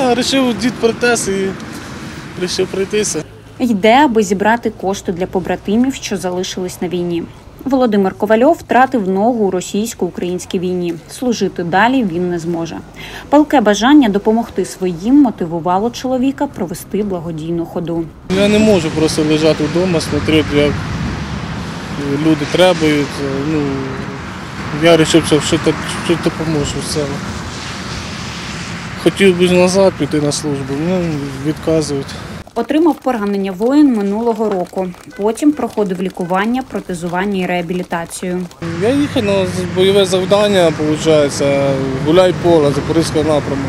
вирішив дід протез і вирішив пройтися. Йде, аби зібрати кошти для побратимів, що залишились на війні. Володимир Ковальов втратив ногу у російсько-українській війні. Служити далі він не зможе. Палке бажання допомогти своїм мотивувало чоловіка провести благодійну ходу. Я не можу просто лежати вдома, смотрети, як люди требують. Я вирішив, що щось допоможу з цього. Хотів би назад піти на службу, відказують. Отримав поранення воїн минулого року. Потім проходив лікування, протезування і реабілітацію. Я їхав на бойове завдання, виходить, Гуляйполе, Запорізького напрямку.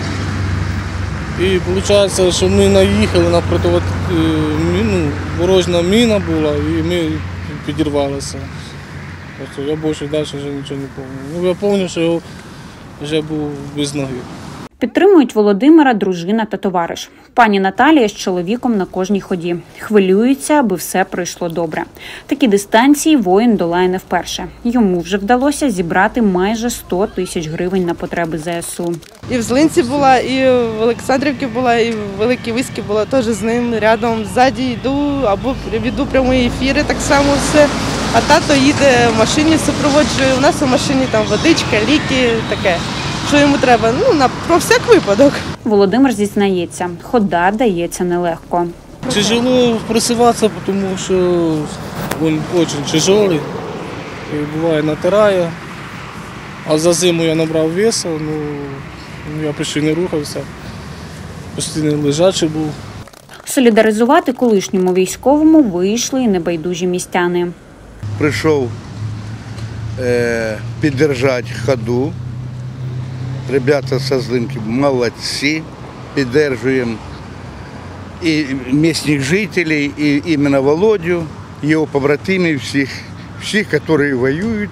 І виходить, що ми наїхали на ворожна міна була, і ми підірвалися. Я більше далі вже нічого не пам'ятаю. Я пам'ятаю, що я вже був без ноги. Підтримують Володимира дружина та товариш. Пані Наталія з чоловіком на кожній ході. Хвилюються, аби все пройшло добре. Такі дистанції воїн долає не вперше. Йому вже вдалося зібрати майже 100 тисяч гривень на потреби ЗСУ. І в Злинці була, і в Олександрівці була, і в Великій Виській була теж з ним рядом. Ззаді йду, або веду прямі ефіри, так само все. А тато їде в машині, супроводжує. У нас у машині там водичка, ліки, таке. Що йому треба? Про всяк випадок. Володимир зізнається, хода дається нелегко. Тяжело просуватися, тому що він дуже тяжелий, і буває натирає. А за зиму я набрав весу, я почти не рухався, постійно лежачий був. Солідаризувати колишньому військовому вийшли і небайдужі містяни. Прийшов підтримати ходу. Ребята со Злинки молодцы, поддерживаем и местных жителей, и именно Володю, его побратимів, всіх, которые воюют.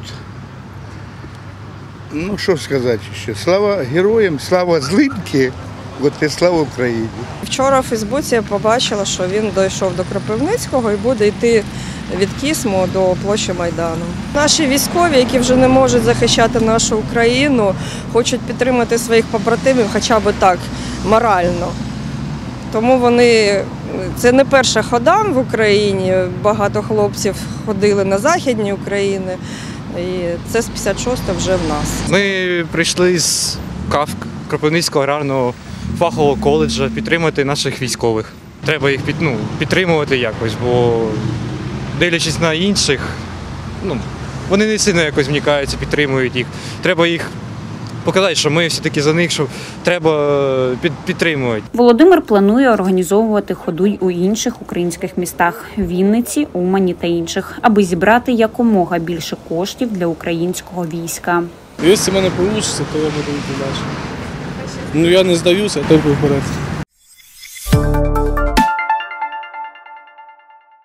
Що сказати ще? Слава героям, слава Злинки, і слава Україні. Вчора в Фейсбуці я побачила, що він дійшов до Кропивницького і буде йти від Кісму до площі Майдану. Наші військові, які вже не можуть захищати нашу Україну, хочуть підтримати своїх побратимів хоча б так, морально. Тому це не перша хода в Україні, багато хлопців ходили на Західні України, і це з 56-го вже в нас. Ми прийшли з Кропивницького аграрного фахового коледжу підтримати наших військових. Треба їх підтримувати якось, бо дивлячись на інших, вони не сильно якось вникаються, підтримують їх. Треба їх показати, що ми все-таки за них, що треба підтримувати. Володимир планує організовувати ходу й у інших українських містах – Вінниці, Умані та інших, аби зібрати якомога більше коштів для українського війська. Якщо в мене вийде, то я буду йти далі. Я не здаюся, я так вперед.